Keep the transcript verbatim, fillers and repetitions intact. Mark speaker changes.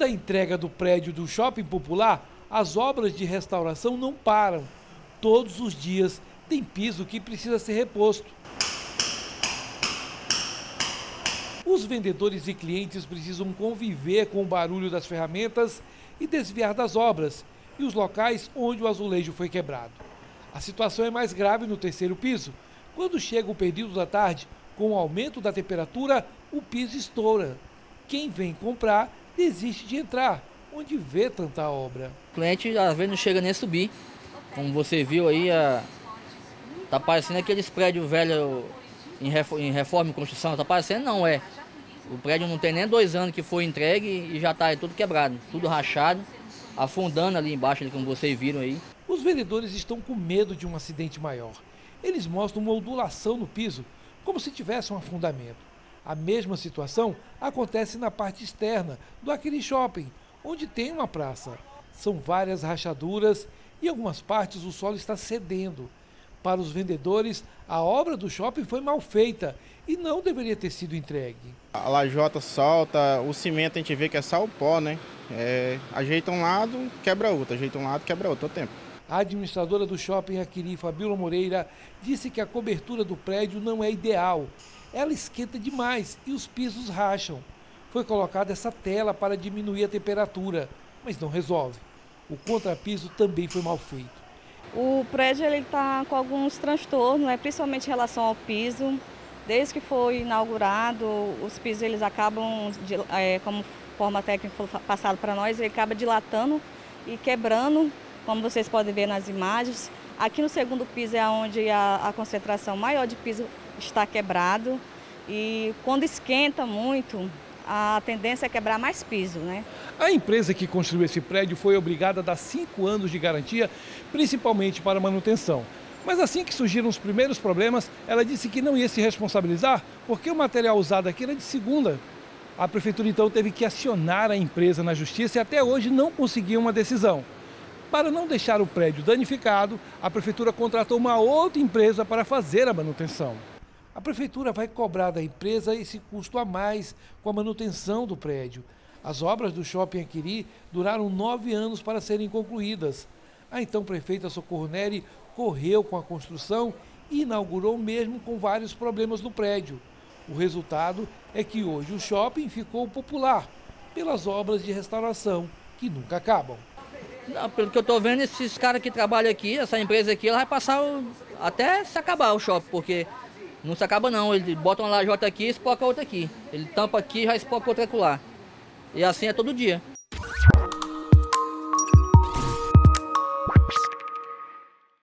Speaker 1: Além da entrega do prédio do Shopping Popular, as obras de restauração não param. Todos os dias tem piso que precisa ser reposto. Os vendedores e clientes precisam conviver com o barulho das ferramentas e desviar das obras e os locais onde o azulejo foi quebrado. A situação é mais grave no terceiro piso. Quando chega o período da tarde, com o aumento da temperatura, o piso estoura. Quem vem comprar desiste de entrar, onde vê tanta obra.
Speaker 2: O cliente às vezes não chega nem a subir. Como você viu aí, a... tá parecendo aqueles prédios velhos em reforma e construção. Tá parecendo, não é. O prédio não tem nem dois anos que foi entregue e já está tudo quebrado, tudo rachado, afundando ali embaixo, como vocês viram aí.
Speaker 1: Os vendedores estão com medo de um acidente maior. Eles mostram uma ondulação no piso, como se tivesse um afundamento. A mesma situação acontece na parte externa do Aquile Shopping, onde tem uma praça. São várias rachaduras e em algumas partes o solo está cedendo. Para os vendedores, a obra do shopping foi mal feita e não deveria ter sido entregue.
Speaker 3: A lajota solta, o cimento a gente vê que é só o pó, né? É, ajeita um lado, quebra outro, ajeita um lado, quebra outro, todo tempo.
Speaker 1: A administradora do shopping Aquile, Fabíola Moreira, disse que a cobertura do prédio não é ideal. Ela esquenta demais e os pisos racham. Foi colocada essa tela para diminuir a temperatura, mas não resolve. O contrapiso também foi mal feito.
Speaker 4: O prédio está com alguns transtornos, né, principalmente em relação ao piso. Desde que foi inaugurado, os pisos eles acabam, é, como forma técnica foi passado para nós, ele acaba dilatando e quebrando, como vocês podem ver nas imagens. Aqui no segundo piso é onde a, a concentração maior de piso está quebrado e quando esquenta muito, a tendência é quebrar mais piso, né?
Speaker 1: A empresa que construiu esse prédio foi obrigada a dar cinco anos de garantia, principalmente para manutenção. Mas assim que surgiram os primeiros problemas, ela disse que não ia se responsabilizar porque o material usado aqui era de segunda. A prefeitura então teve que acionar a empresa na justiça e até hoje não conseguiu uma decisão. Para não deixar o prédio danificado, a prefeitura contratou uma outra empresa para fazer a manutenção. A prefeitura vai cobrar da empresa esse custo a mais com a manutenção do prédio. As obras do Shopping Aquile duraram nove anos para serem concluídas. A então prefeita Socorro Neri correu com a construção e inaugurou mesmo com vários problemas no prédio. O resultado é que hoje o shopping ficou popular pelas obras de restauração que nunca acabam.
Speaker 2: Não, pelo que eu estou vendo, esses caras que trabalham aqui, essa empresa aqui, ela vai passar o... até se acabar o shopping, porque não se acaba não. Ele bota uma lajota aqui e espoca outra aqui. Ele tampa aqui e já espoca outra acolá. E assim é todo dia.